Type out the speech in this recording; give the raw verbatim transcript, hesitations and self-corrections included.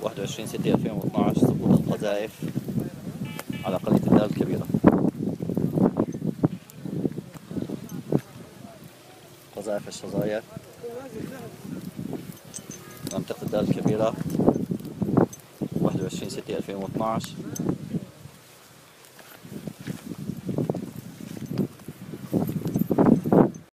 واحد وعشرين ستة ألفين واثناشر سقوط القذائف على قرية الدال الكبيرة. قذائف الشظايا منطقة الدال الكبيرة واحد وعشرين ستة ألفين واثناشر.